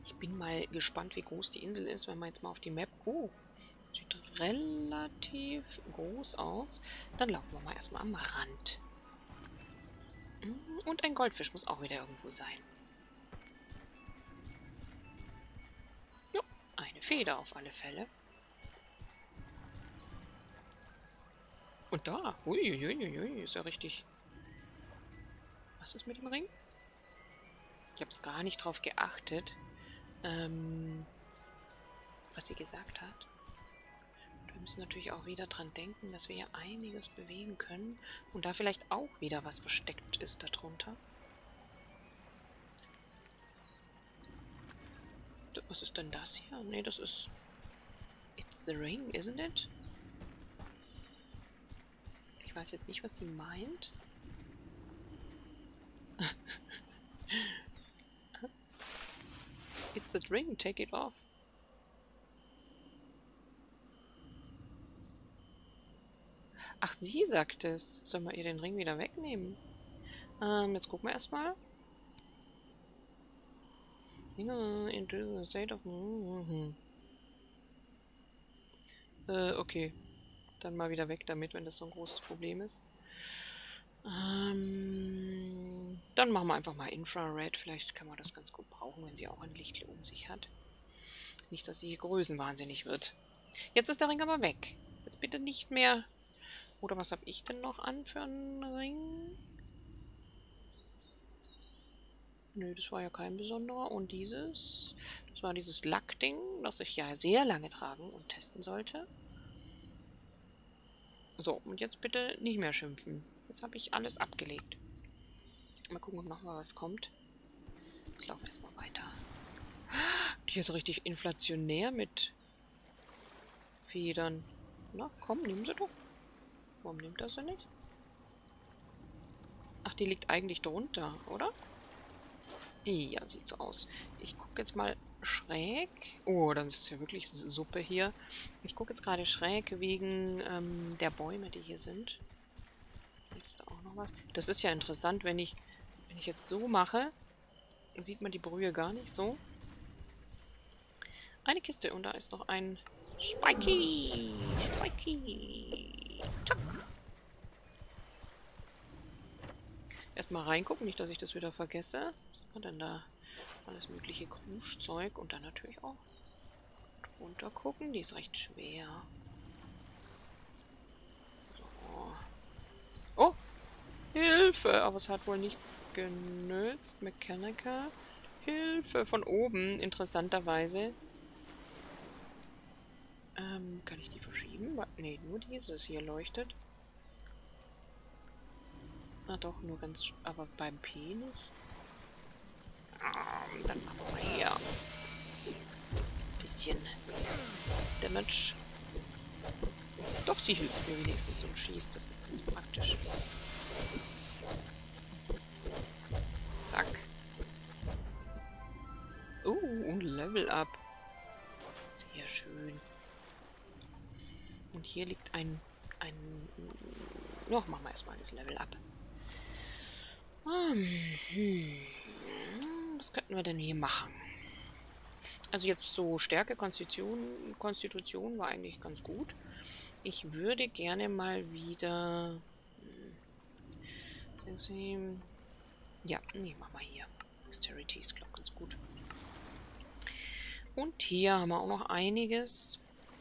Ich bin mal gespannt, wie groß die Insel ist, wenn man jetzt mal auf die Map... Oh, sieht relativ groß aus. Dann laufen wir mal erstmal am Rand. Und ein Goldfisch muss auch wieder irgendwo sein. Ja, eine Feder auf alle Fälle. Und da, uiuiuiui, ist ja richtig... Was ist mit dem Ring? Ich habe es gar nicht drauf geachtet, was sie gesagt hat. Und wir müssen natürlich auch wieder dran denken, dass wir hier einiges bewegen können und da vielleicht auch wieder was versteckt ist darunter. Was ist denn das hier? Nee, das ist... It's the ring, isn't it? Ich weiß jetzt nicht, was sie meint. It's the ring, take it off. Ach, sie sagt es. Sollen wir ihr den Ring wieder wegnehmen? Jetzt gucken wir erstmal. Into the state of... okay. Dann mal wieder weg damit, wenn das so ein großes Problem ist. Dann machen wir einfach mal Infrared. Vielleicht können wir das ganz gut brauchen, wenn sie auch ein Licht um sich hat. Nicht, dass sie hier größenwahnsinnig wird. Jetzt ist der Ring aber weg. Jetzt bitte nicht mehr... Oder was habe ich denn noch an für einen Ring? Nö, das war ja kein besonderer. Und dieses... Das war dieses Lackding, das ich ja sehr lange tragen und testen sollte. So, und jetzt bitte nicht mehr schimpfen. Jetzt habe ich alles abgelegt. Mal gucken, ob noch mal was kommt. Ich laufe erstmal weiter. Die ist so richtig inflationär mit Federn. Na, komm, nehmen sie doch. Warum nimmt er sie nicht? Ach, die liegt eigentlich drunter, oder? Ja, sieht so aus. Ich gucke jetzt mal schräg. Oh, das ist ja wirklich Suppe hier. Ich gucke jetzt gerade schräg wegen der Bäume, die hier sind. Ist da auch noch was? Das ist ja interessant, wenn ich jetzt so mache, sieht man die Brühe gar nicht so. Eine Kiste und da ist noch ein Spiky. Spiky. Zack. Erstmal reingucken, nicht, dass ich das wieder vergesse. Was haben wir denn da? Alles mögliche Kruschzeug und dann natürlich auch runter gucken. Die ist recht schwer. So. Oh! Hilfe! Aber es hat wohl nichts genützt. Mechanical. Hilfe! Von oben, interessanterweise. Kann ich die verschieben? Ne, nur dieses hier leuchtet. Na doch, nur ganz... Aber beim P nicht. Dann machen wir hier ein bisschen Damage. Doch, sie hilft mir wenigstens und schießt. Das ist ganz praktisch. Zack. Und Level Up. Sehr schön. Und hier liegt ein... Noch machen wir erstmal das Level Up. Was könnten wir denn hier machen? Also jetzt so Stärke, Konstitution war eigentlich ganz gut. Ich würde gerne mal wieder... Ja, nee, machen wir hier. Dexterity ist, glaube ich, ganz gut. Und hier haben wir auch noch einiges.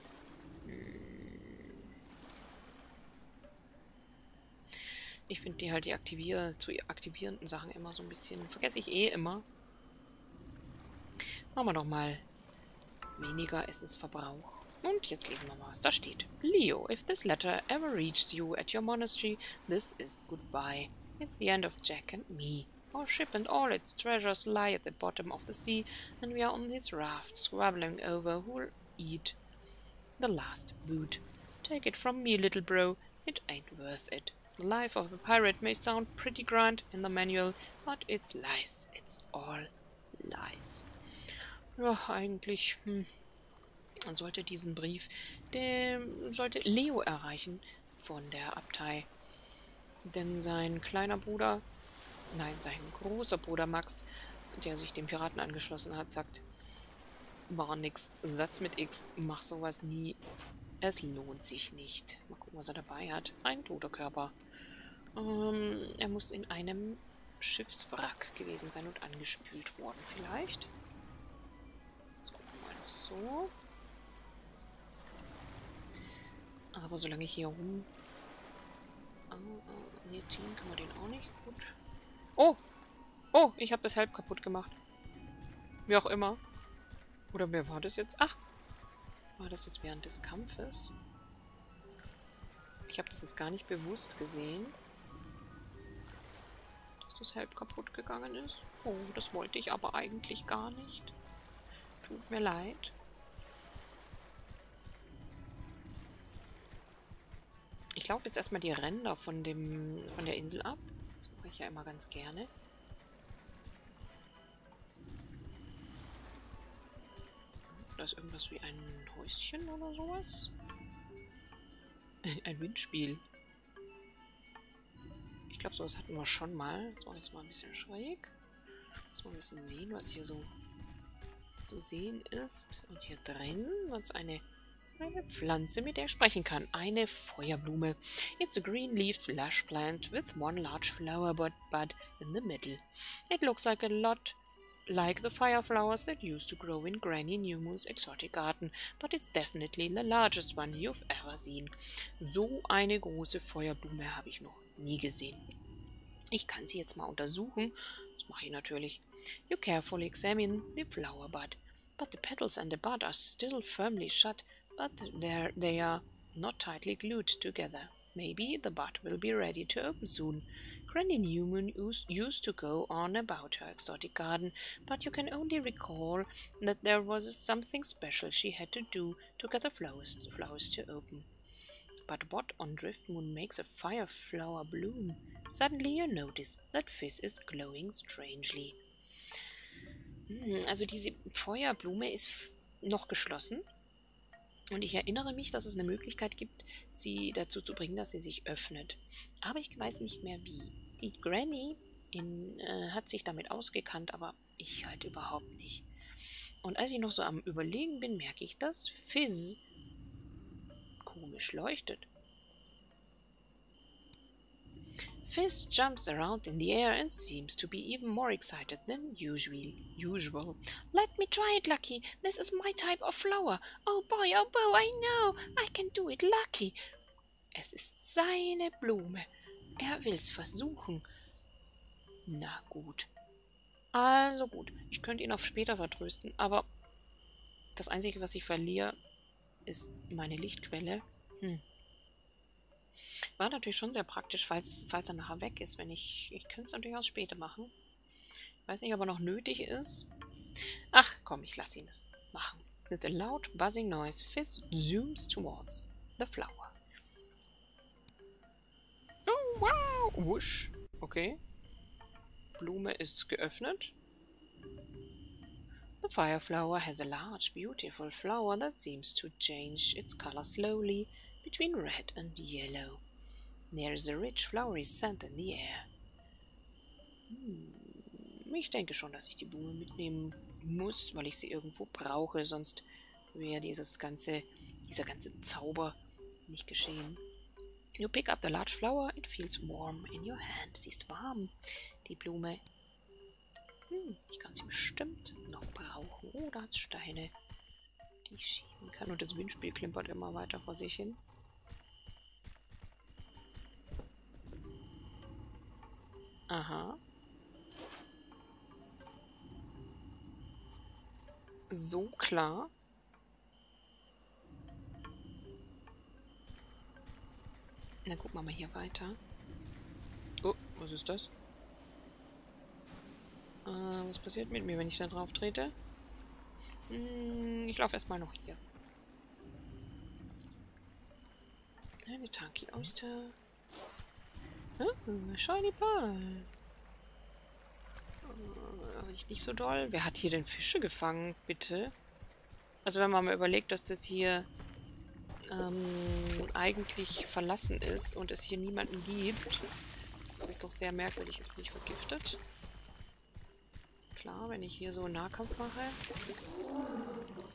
Ich finde die halt die zu aktivierenden Sachen immer so ein bisschen... Vergesse ich eh immer. Machen wir doch mal weniger Essensverbrauch. Und jetzt lesen wir mal, was da steht. Leo, if this letter ever reaches you at your monastery, this is goodbye. It's the end of Jack and me. Our ship and all its treasures lie at the bottom of the sea, and we are on this raft, squabbling over who'll eat the last boot. Take it from me, little bro, it ain't worth it. The life of a pirate may sound pretty grand in the manual, but it's lies. It's all lies. Ja, eigentlich, man sollte diesen Brief, sollte Leo erreichen von der Abtei. Denn sein kleiner Bruder, nein, sein großer Bruder Max, der sich dem Piraten angeschlossen hat, sagt, war nix. Satz mit X. Mach sowas nie. Es lohnt sich nicht. Mal gucken, was er dabei hat. Ein toter Körper. Er muss in einem Schiffswrack gewesen sein und angespült worden vielleicht. Jetzt gucken wir mal noch so. Aber solange ich hier rum... ne, ziehen kann man den auch nicht. Gut. Oh! Oh, ich habe das halb kaputt gemacht. Wie auch immer. Oder wer war das jetzt? Ach! War das jetzt während des Kampfes? Ich habe das jetzt gar nicht bewusst gesehen. Dass das halb kaputt gegangen ist. Oh, das wollte ich aber eigentlich gar nicht. Tut mir leid. Ich laufe jetzt erstmal die Ränder von der Insel ab. Das mache ich ja immer ganz gerne. Da ist irgendwas wie ein Häuschen oder sowas. Ein Windspiel. Ich glaube, sowas hatten wir schon mal. Das war jetzt mal ein bisschen schräg. Lass mal ein bisschen sehen, was hier so zu sehen ist. Und hier drin ist eine Pflanze, mit der ich sprechen kann. Eine Feuerblume. It's a green-leafed flash plant with one large flower bud in the middle. It looks like a lot like the fire flowers that used to grow in Granny Newmoon's exotic garden, but it's definitely the largest one you've ever seen. So eine große Feuerblume habe ich noch nie gesehen. Ich kann sie jetzt mal untersuchen. Das mache ich natürlich. You carefully examine the flower bud, but the petals and the bud are still firmly shut, but they are not tightly glued together. Maybe the bud will be ready to open soon. Granny Newmoon used to go on about her exotic garden, but you can only recall that there was something special she had to do to get the flowers to open. But what on Driftmoon makes a fire flower bloom? Suddenly you notice that Fizz is glowing strangely. Also diese Feuerblume ist noch geschlossen. Und ich erinnere mich, dass es eine Möglichkeit gibt, sie dazu zu bringen, dass sie sich öffnet. Aber ich weiß nicht mehr wie. Die Granny hat sich damit ausgekannt, aber ich halt überhaupt nicht. Und als ich noch so am Überlegen bin, merke ich, dass Fizz komisch leuchtet. Fizz jumps around in the air and seems to be even more excited than usual. Let me try it, Lucky. This is my type of flower. Oh boy, I know. I can do it, Lucky. Es ist seine Blume. Er will's versuchen. Na gut. Also gut. Ich könnte ihn auf später vertrösten, aber das Einzige, was ich verliere, ist meine Lichtquelle. War natürlich schon sehr praktisch, falls er nachher weg ist. Ich könnte es natürlich auch später machen. Ich weiß nicht, ob er noch nötig ist. Ach, komm, ich lasse ihn es machen. With a loud buzzing noise, Fizz zooms towards the flower. Oh, wow! Wusch. Okay. Blume ist geöffnet. The fire flower has a large, beautiful flower that seems to change its color slowly between red and yellow. There is a rich, flowery scent in the air. Ich denke schon, dass ich die Blume mitnehmen muss, weil ich sie irgendwo brauche, sonst wäre dieser ganze Zauber nicht geschehen. You pick up the large flower, it feels warm in your hand. Sie ist warm, die Blume. Ich kann sie bestimmt noch brauchen. Oh, da hat es Steine, die ich schieben kann. Und das Windspiel klimpert immer weiter vor sich hin. Aha. So klar. Dann gucken wir mal hier weiter. Oh, was ist das? Was passiert mit mir, wenn ich da drauf trete? Ich laufe erstmal noch hier. Eine Tanky Oyster. Shiny Pearl. Riecht nicht so doll. Wer hat hier denn Fische gefangen, bitte? Also wenn man mal überlegt, dass das hier eigentlich verlassen ist und es hier niemanden gibt. Das ist doch sehr merkwürdig. Jetzt bin ich vergiftet. Klar, wenn ich hier so einen Nahkampf mache.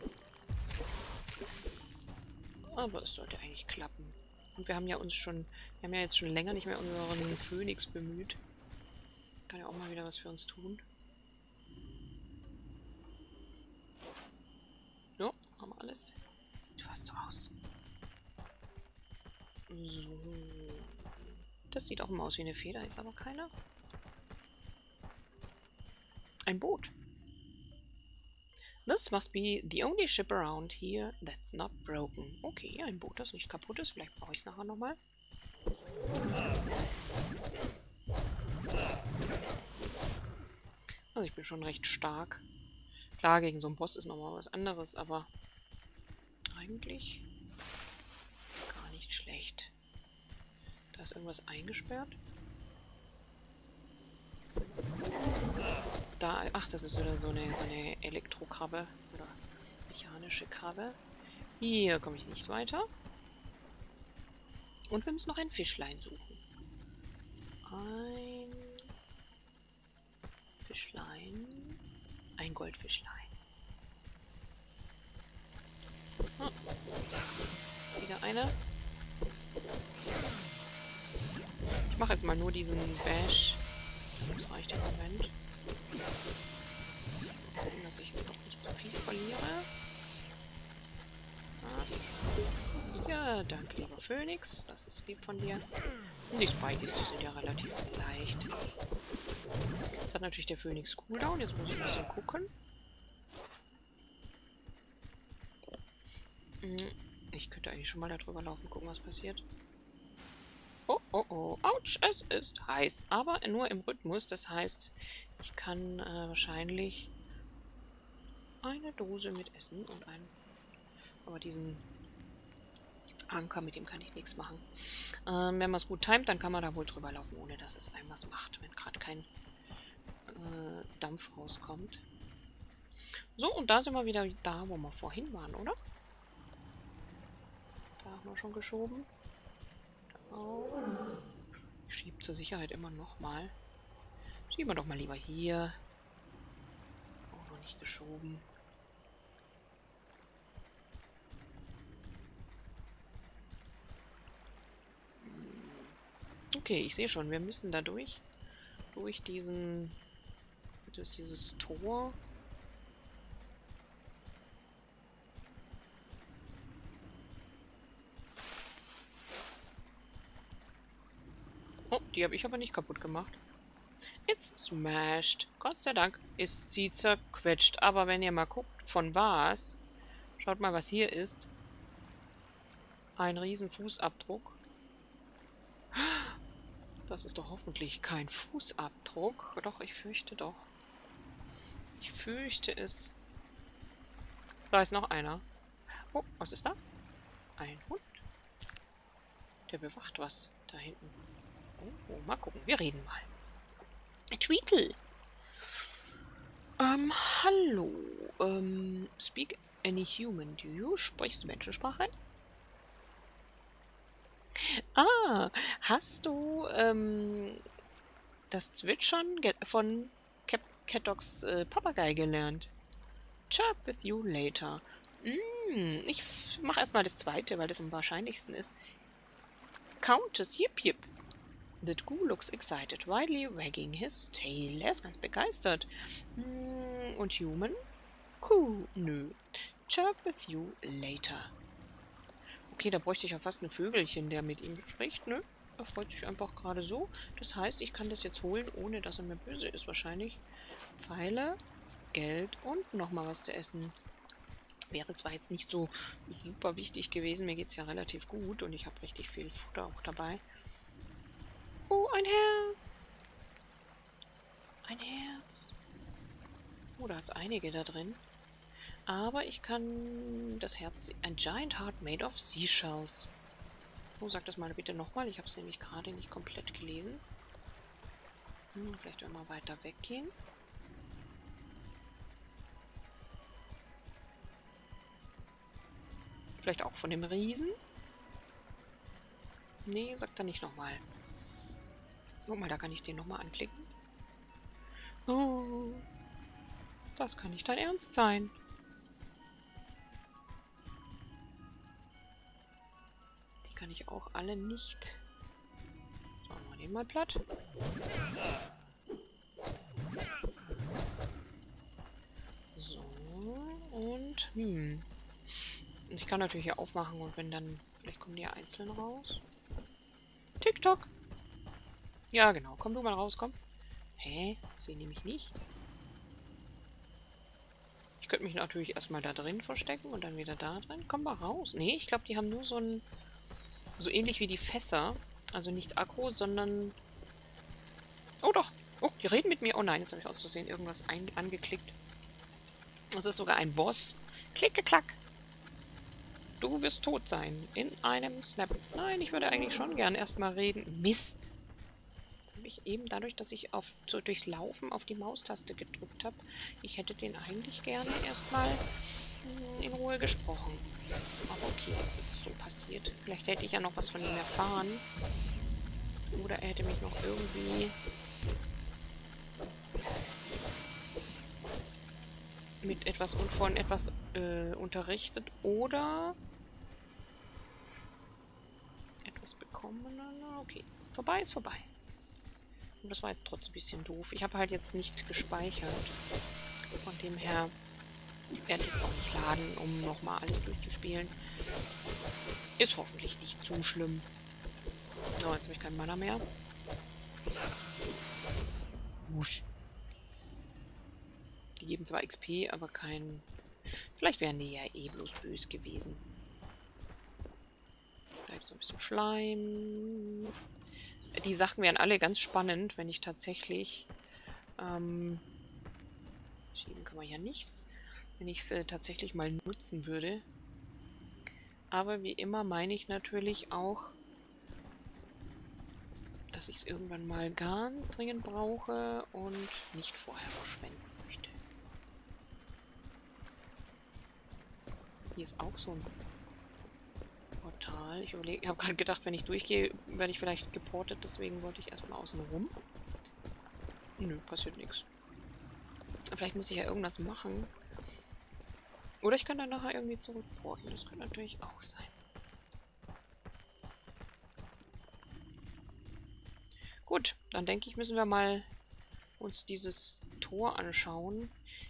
Aber es sollte eigentlich klappen. Und wir haben ja jetzt schon länger nicht mehr unseren Phönix bemüht. Kann ja auch mal wieder was für uns tun. Jo, haben wir alles. Sieht fast so aus. So. Das sieht auch immer aus wie eine Feder, ist aber keine. Ein Boot. This must be the only ship around here that's not broken. Okay, ein Boot, das nicht kaputt ist. Vielleicht brauche ich es nachher nochmal. Also ich bin schon recht stark. Klar, gegen so einen Boss ist nochmal was anderes, aber eigentlich gar nicht schlecht. Da ist irgendwas eingesperrt. Da, ach, das ist wieder so eine Elektrokrabbe oder mechanische Krabbe. Hier komme ich nicht weiter. Und wir müssen noch ein Fischlein suchen. Ein Fischlein. Ein Goldfischlein. Ah, wieder eine. Ich mache jetzt mal nur diesen Bash. Das reicht im Moment. So, gucken, dass ich jetzt doch nicht zu viel verliere. Ah. Ja, danke, lieber Phönix. Das ist lieb von dir. Und die Spikies, die sind ja relativ leicht. Jetzt hat natürlich der Phönix Cooldown. Jetzt muss ich ein bisschen gucken. Ich könnte eigentlich schon mal da drüber laufen, gucken, was passiert. Oh, oh, oh. Autsch, es ist heiß. Aber nur im Rhythmus. Das heißt, ich kann wahrscheinlich eine Dose mit Essen und einen... Aber diesen Anker, mit dem kann ich nichts machen. Wenn man es gut timet, dann kann man da wohl drüber laufen, ohne dass es einem was macht, wenn gerade kein Dampf rauskommt. So, und da sind wir wieder da, wo wir vorhin waren, oder? Da haben wir schon geschoben. Oh. Ich schiebe zur Sicherheit immer noch mal. Schieben wir doch mal lieber hier. Auch noch nicht geschoben. Okay, ich sehe schon, wir müssen da durch dieses Tor. Oh, die habe ich aber nicht kaputt gemacht. It's smashed. Gott sei Dank ist sie zerquetscht. Aber wenn ihr mal guckt, von was, schaut mal, was hier ist. Ein riesen Fußabdruck. Das ist doch hoffentlich kein Fußabdruck. Doch, ich fürchte doch. Ich fürchte es. Da ist noch einer. Oh, was ist da? Ein Hund. Der bewacht was da hinten. Oh, mal gucken. Wir reden mal. Tweedle. Hallo. Speak any human, do you? Sprichst du Menschensprache? Ah, hast du, das Zwitschern von Catdogs Papagei gelernt? Chirp with you later. Ich mach erstmal das zweite, weil das am wahrscheinlichsten ist. Countess Yip Yip. The Goo looks excited, widely wagging his tail. Er ist ganz begeistert. Und Human? Cool, nö. Chirp with you later. Okay, da bräuchte ich ja fast ein Vögelchen, der mit ihm spricht, ne? Er freut sich einfach gerade so. Das heißt, ich kann das jetzt holen, ohne dass er mir böse ist wahrscheinlich. Pfeile, Geld und nochmal was zu essen. Wäre zwar jetzt nicht so super wichtig gewesen, mir geht es ja relativ gut und ich habe richtig viel Futter auch dabei. Oh, ein Herz! Ein Herz! Oh, da ist einige da drin. Aber ich kann das Herz... Ein Giant Heart made of seashells. Oh, sag das mal bitte nochmal. Ich habe es nämlich gerade nicht komplett gelesen. Vielleicht werden wir weiter weggehen. Vielleicht auch von dem Riesen? Nee, sagt er nicht nochmal. Guck mal, da kann ich den nochmal anklicken. Oh, das kann nicht dein Ernst sein. ich auch alle nicht. So, machen wir den mal platt. So, und, ich kann natürlich hier aufmachen und wenn dann, vielleicht kommen die ja einzeln raus. TikTok! Ja, genau. Komm du mal raus, komm. Hä? Sehen die mich nicht? Ich könnte mich natürlich erstmal da drin verstecken und dann wieder da drin. Komm mal raus. Nee, ich glaube, die haben nur so ein... So ähnlich wie die Fässer. Also nicht Akku, sondern... Oh doch! Oh, die reden mit mir. Oh nein, jetzt habe ich aus Versehen irgendwas angeklickt. Das ist sogar ein Boss. Klicke, klack! Du wirst tot sein. In einem Snap. Nein, ich würde eigentlich schon gern erstmal reden. Mist! Jetzt habe ich eben dadurch, dass ich durchs Laufen auf die Maustaste gedrückt habe, ich hätte den eigentlich gerne erstmal in Ruhe gesprochen. Aber okay, jetzt ist es so passiert. Vielleicht hätte ich ja noch was von ihm erfahren. Oder er hätte mich noch irgendwie mit etwas und von etwas unterrichtet. Oder etwas bekommen. Okay, vorbei ist vorbei. Und das war jetzt trotzdem ein bisschen doof. Ich habe halt jetzt nicht gespeichert. Von dem her werde ich jetzt auch nicht laden, um nochmal alles durchzuspielen. Ist hoffentlich nicht zu schlimm. So, jetzt habe ich keinen Mana mehr. Wusch. Die geben zwar XP, aber kein... Vielleicht wären die ja eh bloß böse gewesen. Da ist so ein bisschen Schleim. Die Sachen wären alle ganz spannend, wenn ich tatsächlich... schieben kann man ja nichts. Wenn ich es tatsächlich mal nutzen würde. Aber wie immer meine ich natürlich auch, dass ich es irgendwann mal ganz dringend brauche und nicht vorher verschwenden möchte. Hier ist auch so ein Portal. Ich habe gerade gedacht, wenn ich durchgehe, werde ich vielleicht geportet, deswegen wollte ich erstmal außen rum. Nö, passiert nichts. Vielleicht muss ich ja irgendwas machen. Oder ich kann dann nachher irgendwie zurückporten. Das könnte natürlich auch sein. Gut, dann denke ich, müssen wir mal uns dieses Tor anschauen.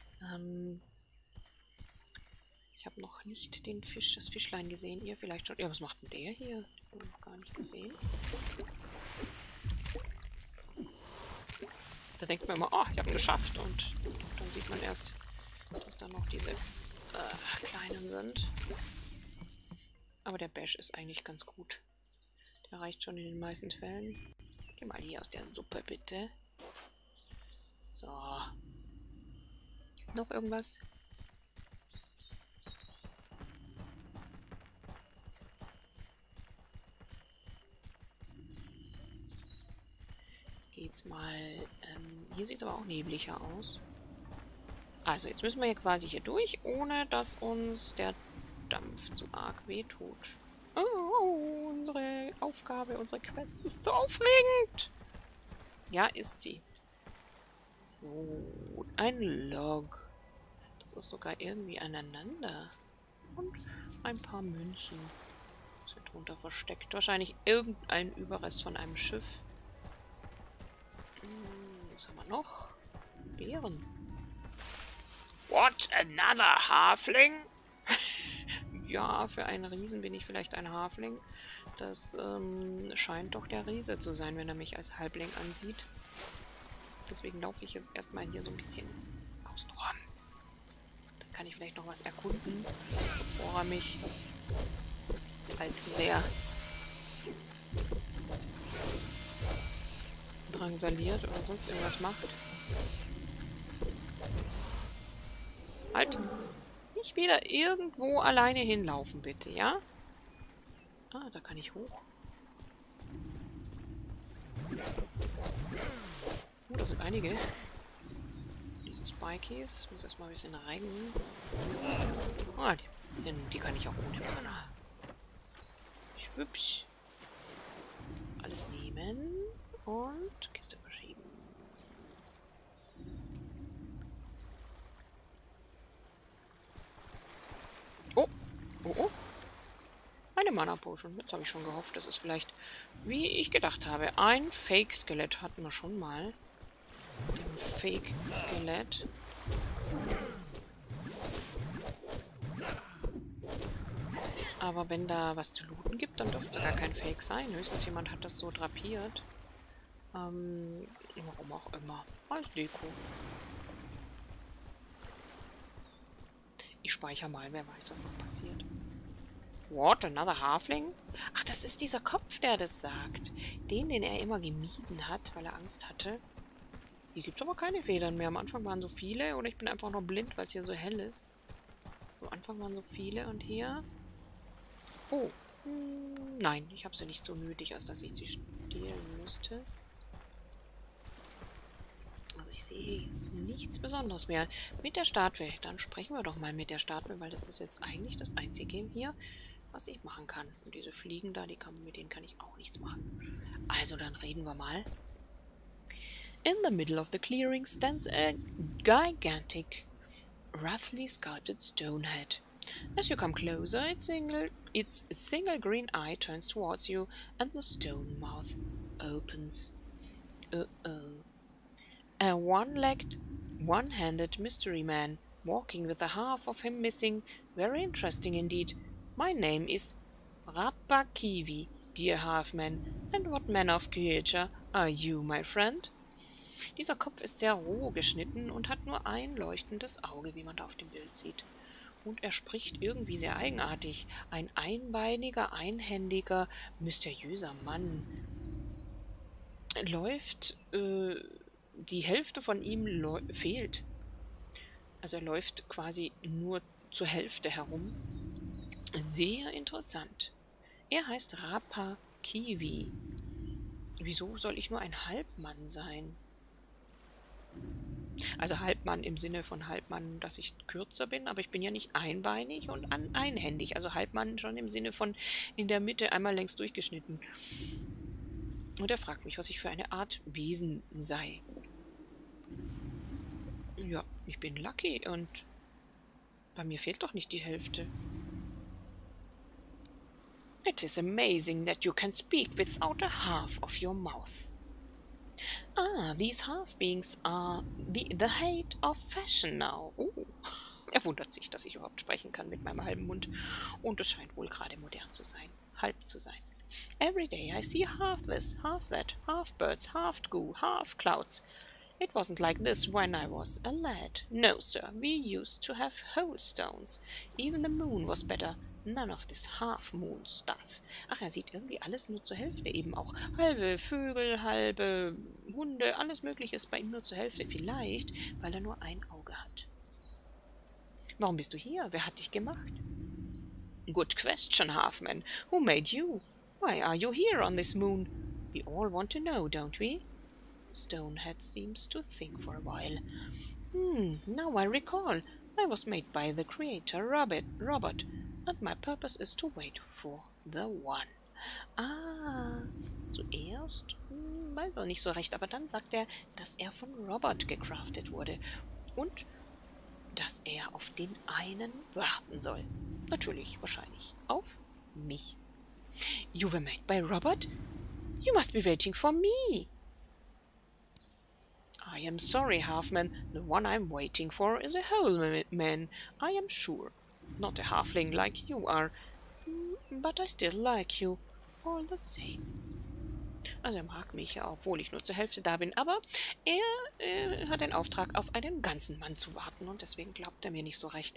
Ich habe noch nicht das Fischlein gesehen. Ihr vielleicht schon. Ja, was macht denn der hier? Den habe ich noch gar nicht gesehen. Da denkt man immer, oh, ich habe ihn geschafft. Und dann sieht man erst, dass da noch diese kleinen sind. Aber der Bash ist eigentlich ganz gut. Der reicht schon in den meisten Fällen. Geh mal hier aus der Suppe, bitte. So. Noch irgendwas? Jetzt geht's mal... hier sieht es aber auch nebliger aus. Also, jetzt müssen wir hier quasi hier durch, ohne dass uns der Dampf zu arg wehtut. Oh, unsere Aufgabe, unsere Quest ist so aufregend. Ja, ist sie. So, ein Log. Das ist sogar irgendwie aneinander. Und ein paar Münzen. Ist hier drunter versteckt. Wahrscheinlich irgendein Überrest von einem Schiff. Was haben wir noch? Beeren. What? Another Halfling? Ja, für einen Riesen bin ich vielleicht ein Halfling. Das scheint doch der Riese zu sein, wenn er mich als Halbling ansieht. Deswegen laufe ich jetzt erstmal hier so ein bisschen außen rum. Dann kann ich vielleicht noch was erkunden, bevor er mich allzu sehr drangsaliert oder sonst irgendwas macht. Halt! Nicht wieder irgendwo alleine hinlaufen, bitte, ja? Ah, da kann ich hoch. Oh, da sind einige. Diese Spikies. Ich muss erstmal ein bisschen reigen. Ah, die kann ich auch ohne Mana. Schwupps. Alles nehmen. Und Kiste verschieben. Oh. Oh, oh. eine Mana-Potion. Jetzt habe ich schon gehofft, das ist vielleicht, wie ich gedacht habe. Ein Fake-Skelett hatten wir schon mal. Ein Fake-Skelett. Aber wenn da was zu looten gibt, dann dürfte es gar kein Fake sein. Höchstens jemand hat das so drapiert. Warum auch immer. Als Deko. Ich speichere mal, wer weiß, was noch passiert. What? Another Halfling? Ach, das ist dieser Kopf, der das sagt. Den er immer gemieden hat, weil er Angst hatte. Hier gibt es aber keine Federn mehr. Am Anfang waren so viele. Oder ich bin einfach noch blind, weil es hier so hell ist. Am Anfang waren so viele und hier... Oh. Nein, ich habe sie nicht so nötig, als dass ich sie stehlen müsste. Also ich sehe jetzt nichts Besonderes mehr. Mit der Statue. Dann sprechen wir doch mal mit der Statue, weil das ist jetzt eigentlich das einzige hier, was ich machen kann. Und diese Fliegen da, mit denen kann ich auch nichts machen. Also dann reden wir mal. In the middle of the clearing stands a gigantic, roughly sculpted stone head. As you come closer, its single green eye turns towards you, and the stone mouth opens. A one-legged, one-handed mystery man, walking with the half of him missing. Very interesting indeed. My name is Rapakivi, dear half-man, and what manner of creature are you, my friend? Dieser Kopf ist sehr roh geschnitten und hat nur ein leuchtendes Auge, wie man da auf dem Bild sieht. Und er spricht irgendwie sehr eigenartig. Ein einbeiniger, einhändiger, mysteriöser Mann. Läuft, die Hälfte von ihm fehlt. Also er läuft quasi nur zur Hälfte herum. Sehr interessant. Er heißt Rapakivi. Wieso soll ich nur ein Halbmann sein? Also Halbmann im Sinne von Halbmann, dass ich kürzer bin, aber ich bin ja nicht einbeinig und einhändig. Also Halbmann schon im Sinne von in der Mitte einmal längs durchgeschnitten. Und er fragt mich, was ich für eine Art Wesen sei. Ja, ich bin lucky und bei mir fehlt doch nicht die Hälfte. It is amazing that you can speak without a half of your mouth. Ah, these half-beings are the hate of fashion now. Er wundert sich, dass ich überhaupt sprechen kann mit meinem halben Mund. Und es scheint wohl gerade modern zu sein. Halb zu sein. Every day I see half this, half that, half birds, half goo, half clouds. It wasn't like this when I was a lad. No, sir, we used to have whole stones. Even the moon was better. None of this half-moon stuff. Ach, er sieht irgendwie alles nur zur Hälfte. Eben auch halbe Vögel, halbe Hunde, alles Mögliche ist bei ihm nur zur Hälfte. Vielleicht, weil er nur ein Auge hat. Warum bist du hier? Wer hat dich gemacht? Good question, Halfman. Who made you? Why are you here on this moon? We all want to know, don't we? Stonehead seems to think for a while. Now I recall. I was made by the creator, Robert, and my purpose is to wait for the one. Ah, zuerst weiß er nicht so recht, aber dann sagt er, dass er von Robert gecraftet wurde und dass er auf den einen warten soll. Natürlich, wahrscheinlich auf mich. You were made by Robert? You must be waiting for me. I am sorry, Halfman. The one I'm waiting for is a whole man, I am sure. Not a halfling like you are. But I still like you. All the same. Also er mag mich, obwohl ich nur zur Hälfte da bin. Aber er hat den Auftrag, auf einen ganzen Mann zu warten. Und deswegen glaubt er mir nicht so recht.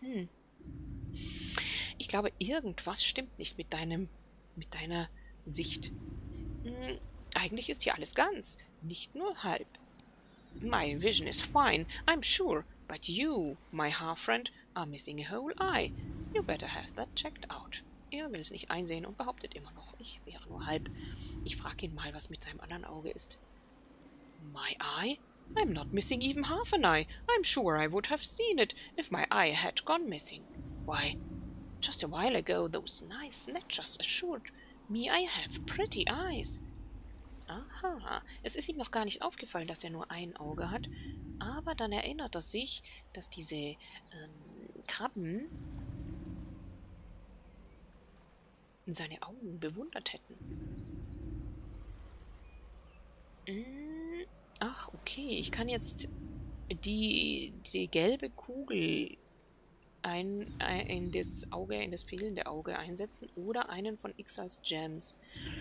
Ich glaube, irgendwas stimmt nicht mit deiner Sicht. Eigentlich ist hier alles ganz, nicht nur halb. My vision is fine, I'm sure, but you, my half-friend, are missing a whole eye. You better have that checked out. Er will es nicht einsehen und behauptet immer noch, ich wäre nur halb. Ich frage ihn mal, was mit seinem anderen Auge ist. My eye? I'm not missing even half an eye. I'm sure I would have seen it if my eye had gone missing. Why, just a while ago those nice snatchers assured me I have pretty eyes. Aha, es ist ihm noch gar nicht aufgefallen, dass er nur ein Auge hat, aber dann erinnert er sich, dass diese Krabben in seine Augen bewundert hätten. Ach, okay. Ich kann jetzt die gelbe Kugel in das Auge, in das fehlende Auge einsetzen oder einen von Ixals Gems.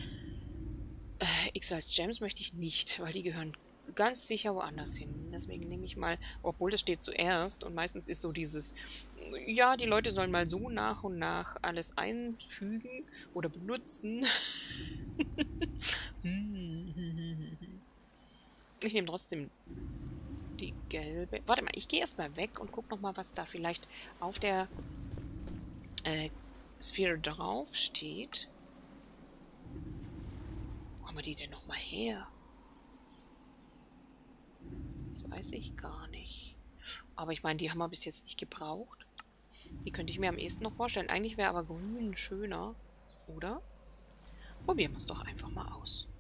Ixals Gems möchte ich nicht, weil die gehören ganz sicher woanders hin. Deswegen nehme ich mal, obwohl das steht zuerst und meistens ist so dieses, ja, die Leute sollen mal so nach und nach alles einfügen oder benutzen. Ich nehme trotzdem die gelbe. Warte mal, ich gehe erstmal weg und gucke nochmal, was da vielleicht auf der Sphäre drauf steht. Wo haben wir die denn nochmal her? Das weiß ich gar nicht. Aber ich meine, die haben wir bis jetzt nicht gebraucht. Die könnte ich mir am ehesten noch vorstellen. Eigentlich wäre aber grün schöner. Oder? Probieren wir es doch einfach mal aus.